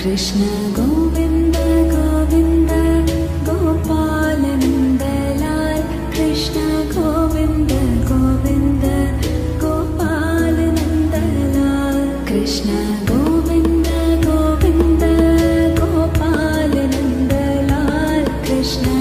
कृष्ण गोविंद गोविंद गोपाल नंदलाल कृष्ण गोविंद गोविंद गोपाल नंदलाल कृष्ण गोविंद गोविंद गोपाल नंदलाल कृष्ण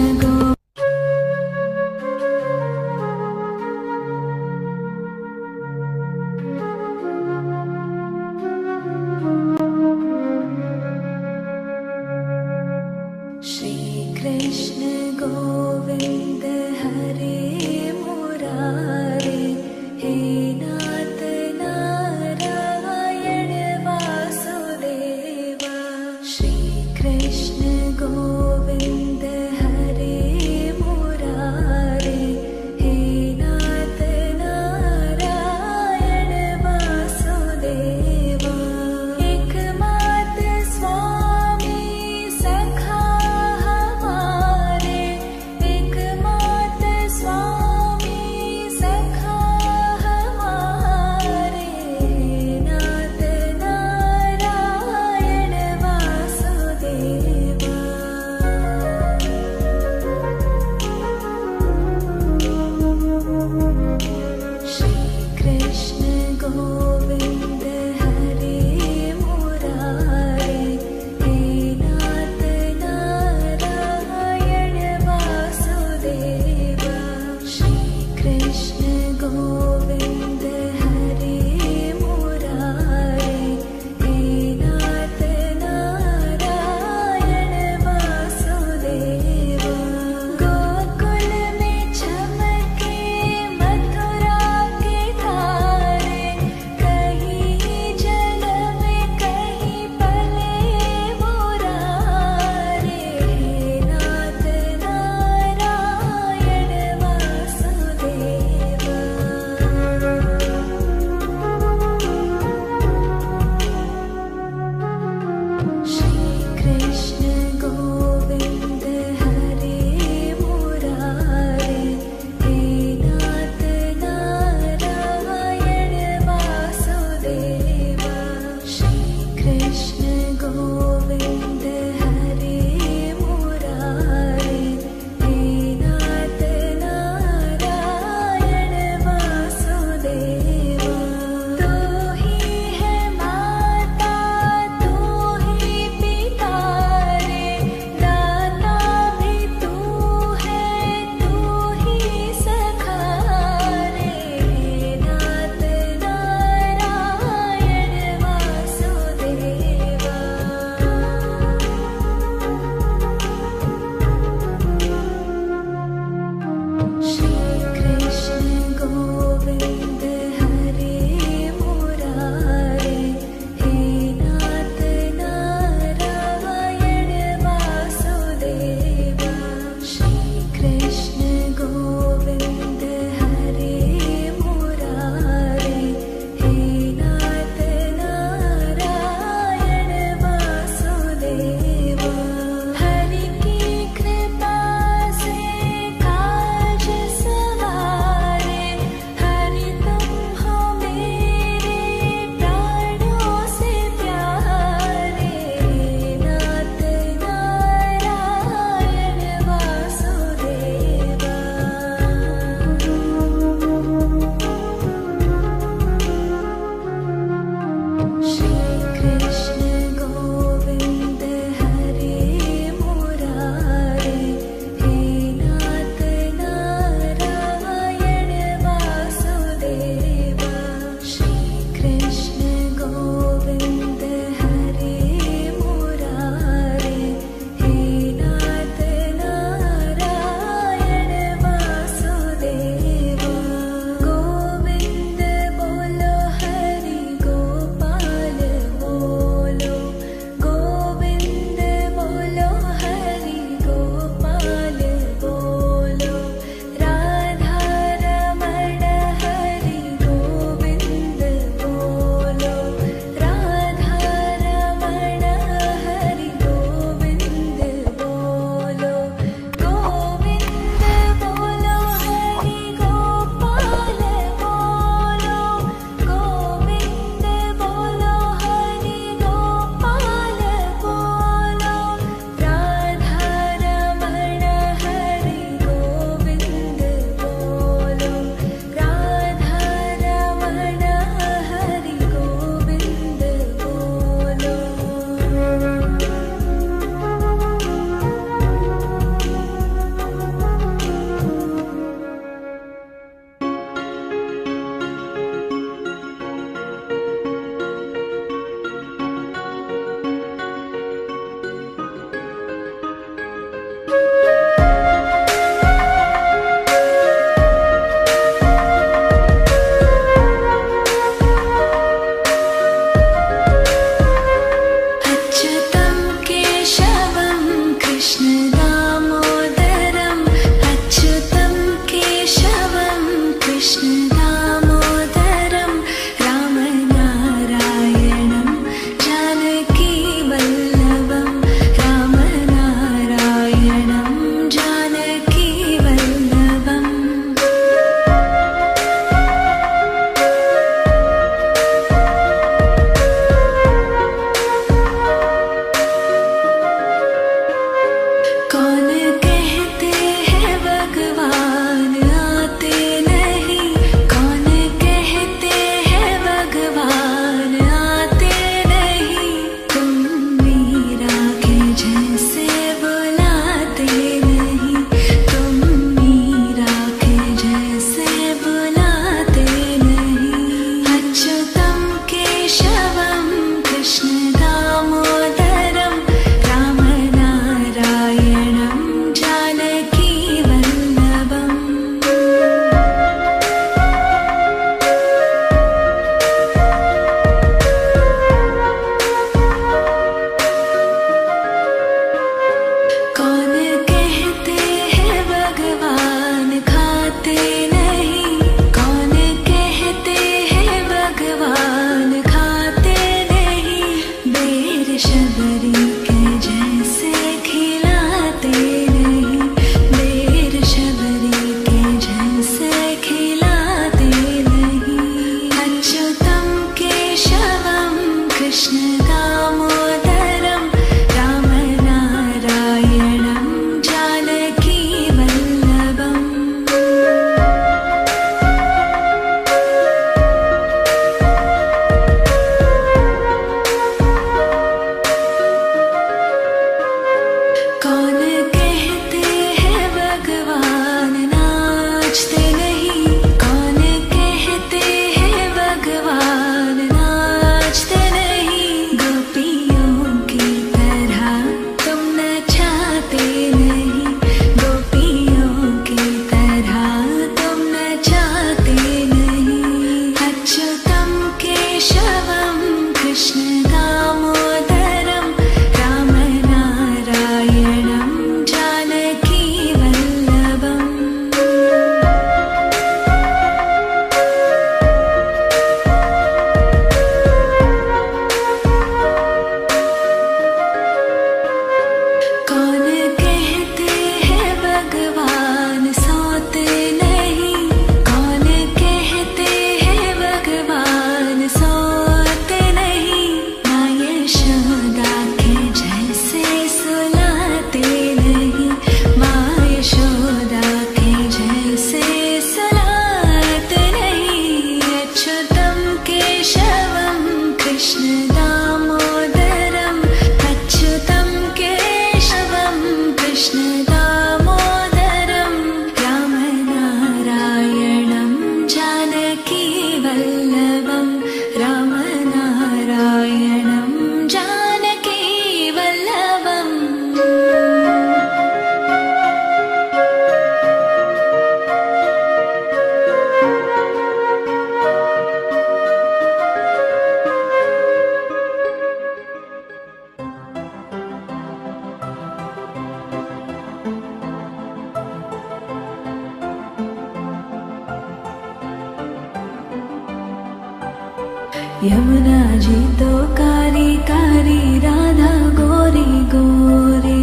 यमुना जी तो कारी कारी, राधा गोरी गोरी।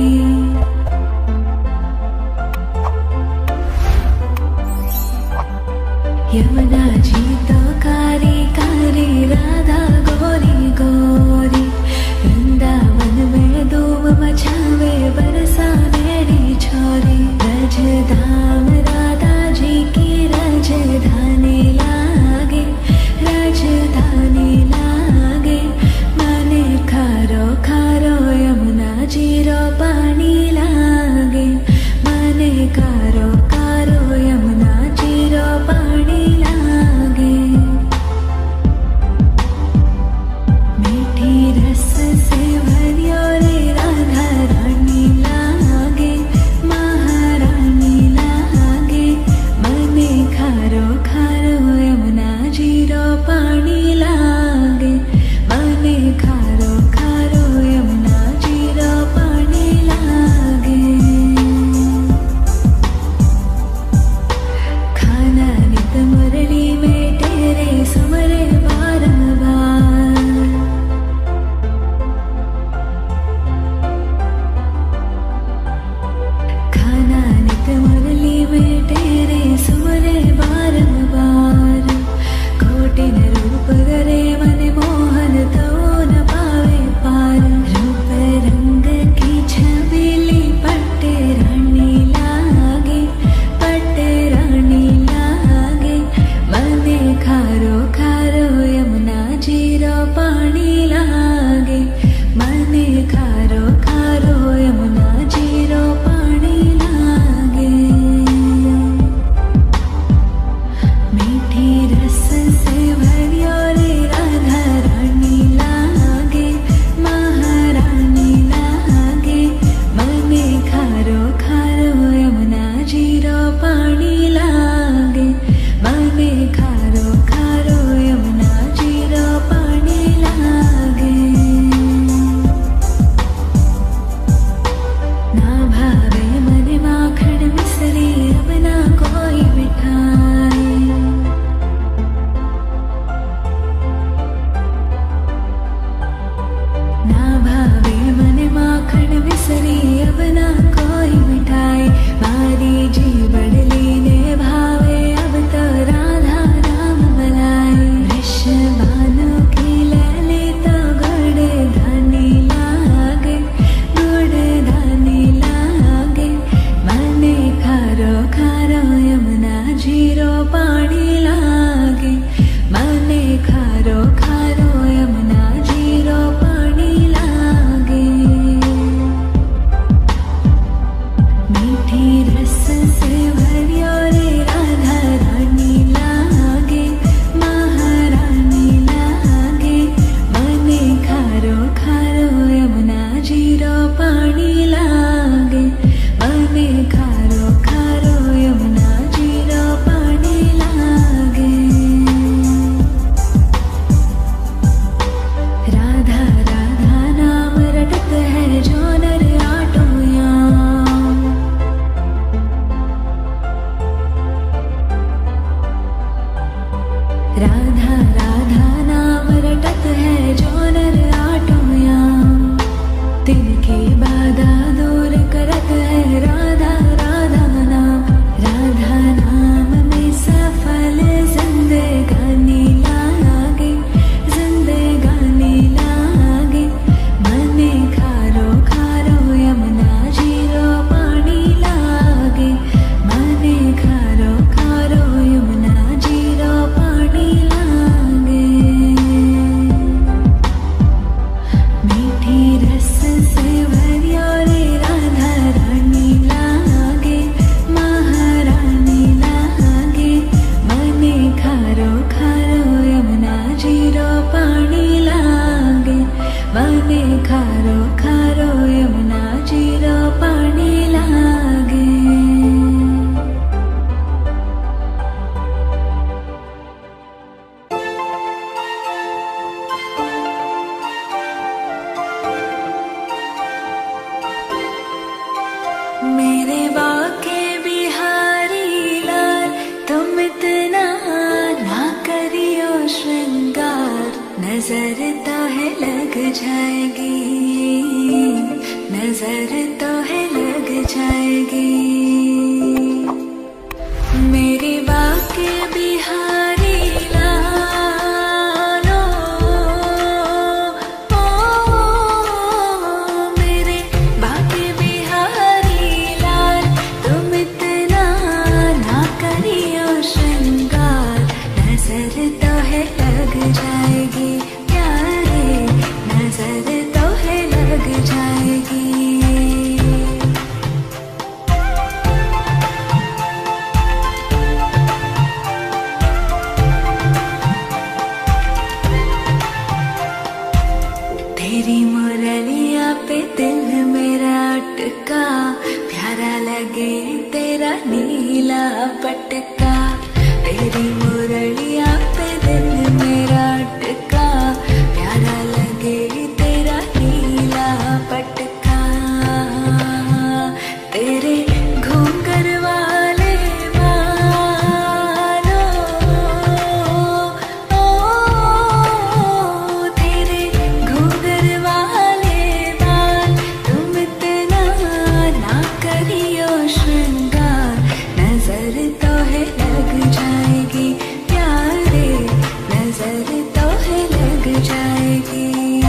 यमुना जी तो कारी कारी, राधा गोरी गोरी। वृंदावन में धूम मचावे, बरसा मेरी छोरी। रजधाम राधा जी की राजधानी लागे, राजधानी लागे। माने खारो खारो यमुना जी रो पानी लागे। माने खारो खारो यमुना जी रो पानी लागे। मीठी रस से भरियो रे राधा रानी लागे, महारानी लागे। मने खारो खारो यमुना जी रो पानी लागे। मने खारो खारो यमुना जी रो पानी लागे। खाना नित मुरली में तेरे सुमरे बारंबार। खाना नित मुरली में तेरे सुमरे बारंबार। कोटिन रूप करे मन मोहन, तो न पावे पार। रूप रंग की छबीली, पट्टे रानी लागे, पट्टे रानी लागे। मने खारो खारो यमुना जी रो पानी लागे। मने खारो खारो यमुना जी रो पानी लागे। मीठी रस से भरियो रे राधा रानी लागे, महारानी लागे। मने खारो खारो यमुना जी रो पानी लागे। मने खारो खारो यमुना जी रो पानी लागे। ना भावे मने माखन मिसरी, अब ना कोई मिठाई। ना भावे मने माखन मिसरी, अब ना कोई मिठाई। मारी जी बड़ली ने भावे, अब तो राधा नाम बनाए। वृषभानु की लैली तो गुड़ धानी लागे, गुड़ धानी लागे। मने खारो खारो यमुना जी रो पानी लागे। मने खारो खारो यमुना जी रो पानी लागे। मीठी रस से भरियो रे राधा रानी लागे, महारानी लागे। मने खारो खारो यमुना जी रो पानी लागे। मने खारो खारो यमुना जी रो पानी लागे। राधा राधा नाम रटत है जो नर आटोयाम। राधा राधा नाम रटत है जो नर आटोयाम। तिनकी बाधा दूर करत है राधा राधा नाम। राधा नाम में सफल जिंदगानी लागे, जिंदगानी लागे। मने खारो खारो यमुना जी रो पानी लागे। मने खारो खारो यमुना जी रो पानी लागे। मीठी रस से भरियो रे राधा रानी लागे, महारानी लागे। मने खारो खारो यमुना जी रो पानी लागे। मने खारो खारो यमुना जी रो पानी लागे। लग जाएगी, नजर तो है लग जाएगी। मेरी बाके बिहारी लालो, ओ मेरे बाके बिहारी लाल, तुम इतना ना करियो श्रृंगार, नजर तो है लग जाएगी प्यारे, नजर तो है लग जाएगी। तेरी मुरलिया पे दिल मेरा अटका, प्यारा लगे तेरा नीला पटका। तेरी मुरलिया पे दिल मेरा अटका, प्यारा लगे तेरा नीला पटका। तेरे घूंघर वाले बालों, ओ तेरे घूंघर वाले बाल, तुम इतना ना करियो श्रृंगार, नजर तो है लग जाएगी प्यारे, नजर तो है लग जाएगी।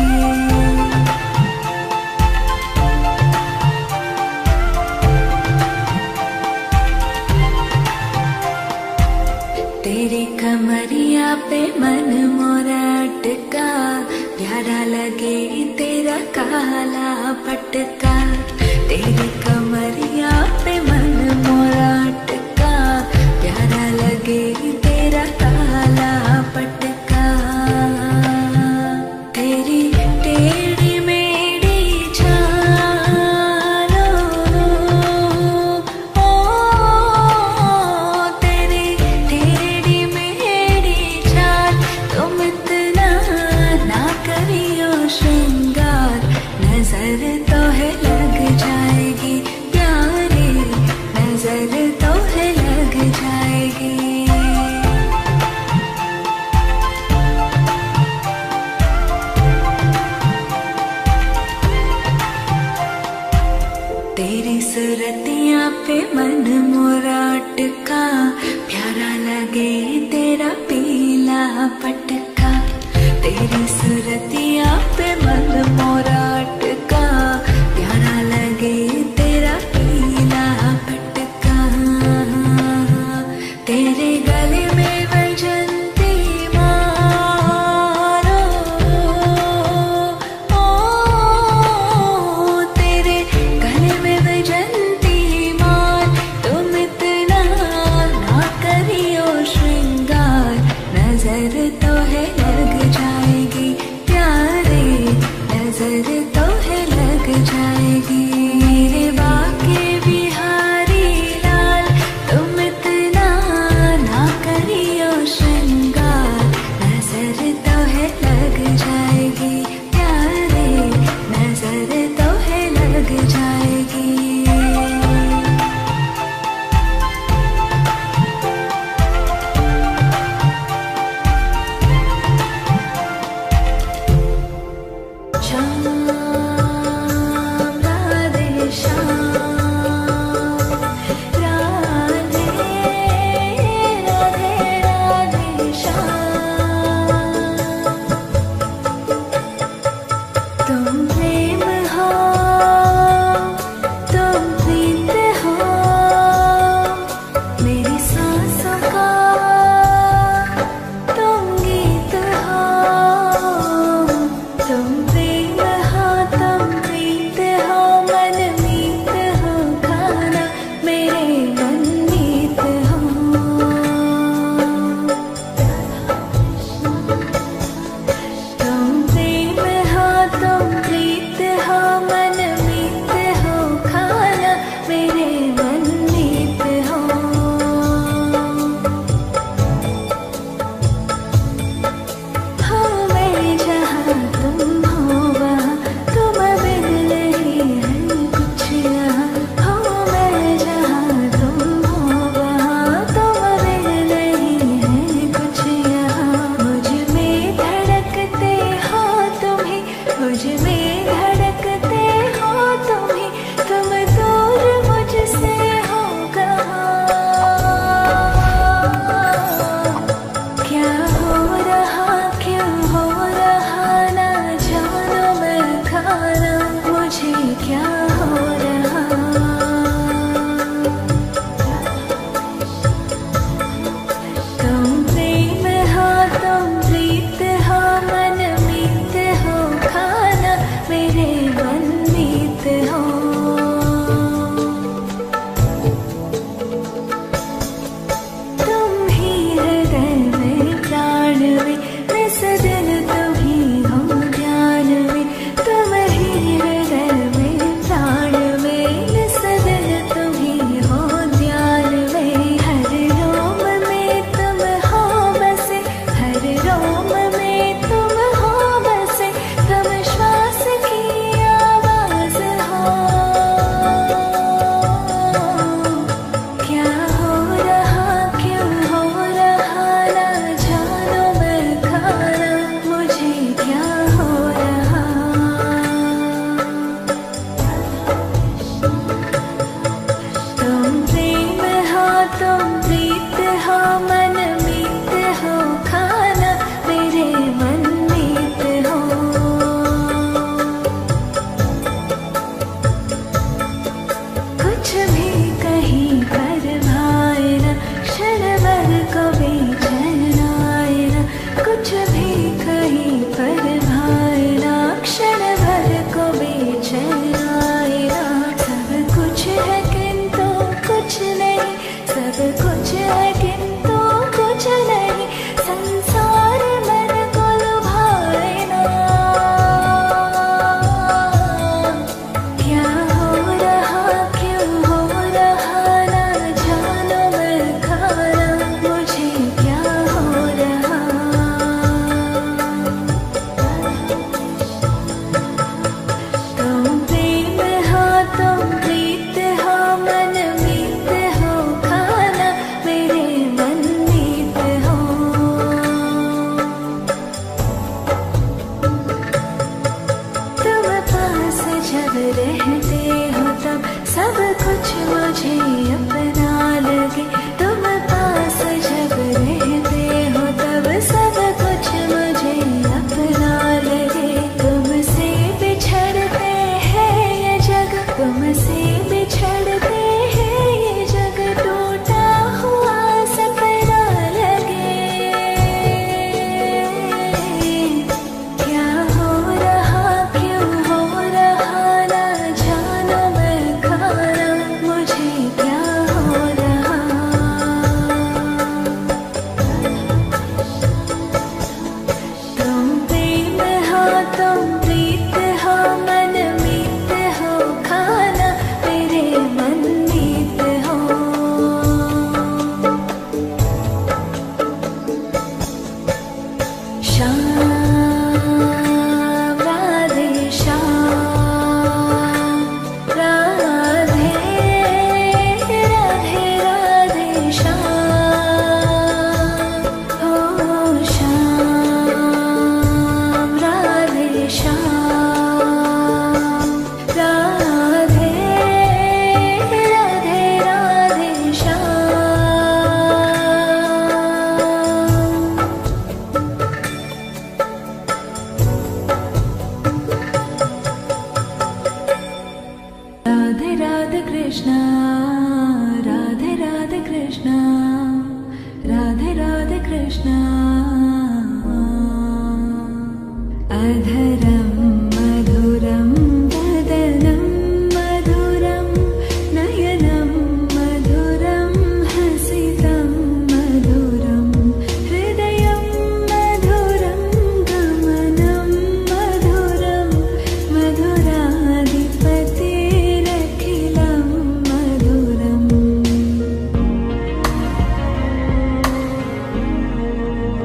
तेरी कमरिया पे मन मोरा अटका, प्यारा लगे तेरा काला पटका। तेरी कमरिया पे मन मोरा अटका, प्यारा लगे तेरा काला पटका। तेरी टेढ़ी मेढ़ी चालों, ओ तेरी टेढ़ी मेढ़ी चाल, तुम इतना ना करियो श्रृंगार, नजर तो है लग जाएगी प्यारे, नजर तो है लग जाएगी। तेरी सूरतिया पे मन मोरा अटका, प्यारा लगे तेरा पीला पटका। तेरी सूरतिया पे मन मोरा अटका, प्यारा लगे तेरा पीला पटका। तेरे गले में वैजंती मारो, ओ तेरे गले में वैजंती मार, तुम इतना ना करियो श्रृंगार, नजर तो है लग जाएगी प्यारे, नजर तो है लग जाएगी। मेरे बाके बिहारी लाल, तुम इतना ना करियो श्रृंगार, नजर तो है लग जाएगी प्यारे, नजर तो है लग जाएगी। श्याम राधे श्याम, राधे राधे राधे श्याम। तुम प्रेम हो, तुम प्रीत हो, मेरी सांसों का तुम गीत हो। तुम प्रेम हो, तुम प्रीत हो, मन मीत हो, खाना मेरे मन मीत हो। तुम प्रेम हो, तुम प्रीत धड़कते हो तुम ही, तुम दूर मुझसे हो कहाँ। क्या हो रहा क्यों हो रहा ना जानो मैं खाना, मुझे क्या हो रहा। तुम प्रेम हो तुम प्रीत हो मन मीत हो खाना मेरे मन मीत हो। तुम ही हृदय में प्राण में निस दिन तुम ही हो ध्यान में। तुम ही हृदय में प्राण में निस दिन तुम ही हो ध्यान में। हर रोम में तुम हो बसे, हर रोम में तुम हो बसे, तुम श्वास की आवाज हो। क्या हो रहा क्यों हो रहा ना जानो मैं खाना, मुझे क्या हो रहा। तुम प्रेम हो तुम प्रीत हो मन मीत हो खाना मेरे मन मीत हो। कुछ भी कहीं पर भाए ना, क्षण भर को बेचैन आए ना। कुछ भी कहीं पर भाए ना, क्षण भर को बेचैन आए ना। सब कुछ है किंतु कुछ नहीं, सब कुछ है किंतु कुछ नहीं। संसार मन को लुभाए ना। क्या हो रहा क्यों हो रहा ना जानो मैं खाना, मुझे क्या हो रहा। तुम प्रेम हो तुम प्रीत हो मन मीत हो खाना मेरे मन मीत हो। तुम पास जब रहते हो तब सब कुछ मुझे अपना लगे। तुम पास जब रहते हो तब सब कुछ मुझे अपना लगे। तुमसे बिछड़ते हैं ये जग, तुमसे बिछड़ते हैं ये जग, टूटा हुआ सपना लगे। क्या हो रहा क्यों हो रहा ना जानो मैं खाना, मुझे क्या हो रहा। तुम प्रेम हो तुम प्रीत हो मन मीत हो खाना मेरे मन मीत हो। श्याम राधे श्याम राधे राधे राधे श्याम। हो श्याम राधे श्याम राधे राधे राधे श्याम। राधे राधे कृष्णा राधे राधे कृष्णा राधे राधे कृष्णा। अधरं मधुरं वदनं मधुरं नयनं मधुरं हसितं मधुरं हृदयं मधुरं गमनं मधुरं मधुराधिपतिरखिलं मधुरम्।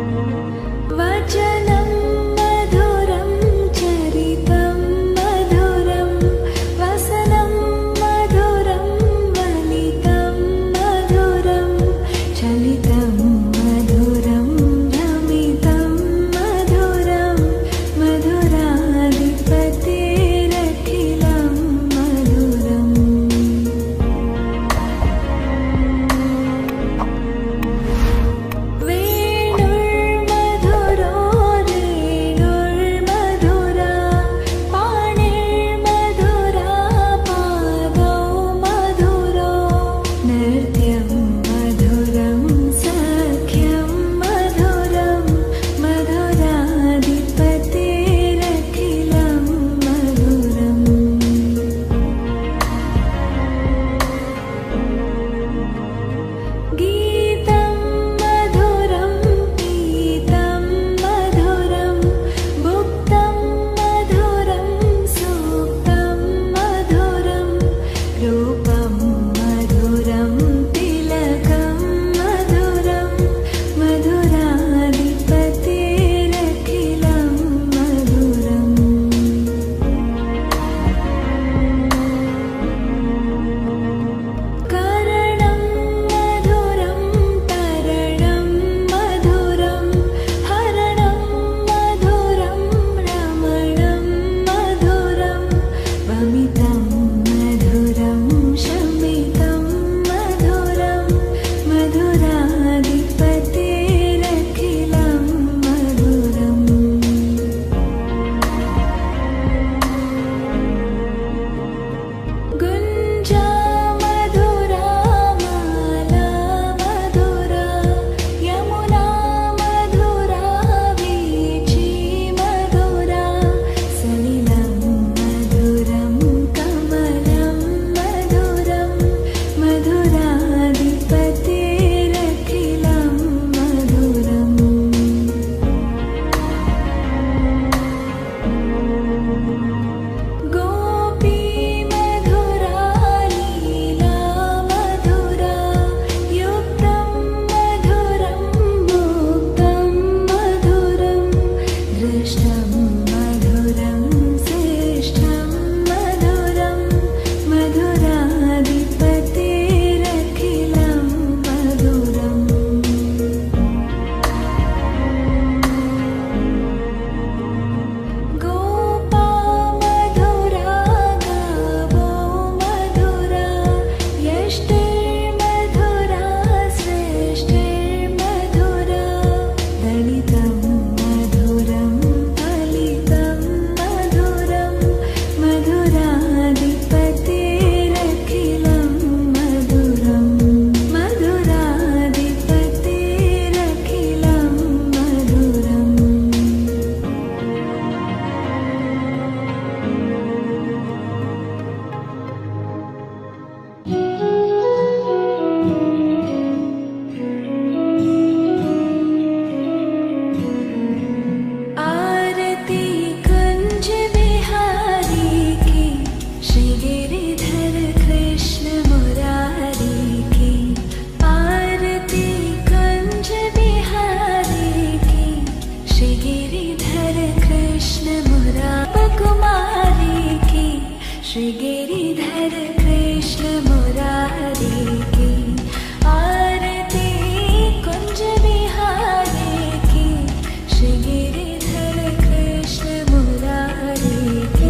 श्री गिरिधर कृष्ण मुरारी की आरती कुंज बिहारी की श्री गिरिधर कृष्ण मुरारी की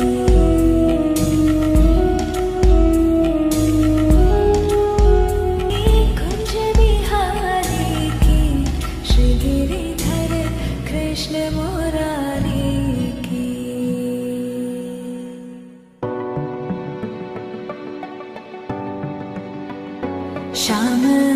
कुंज बिहारी की श्री गिरिधर कृष्ण मुरारी की। श्याम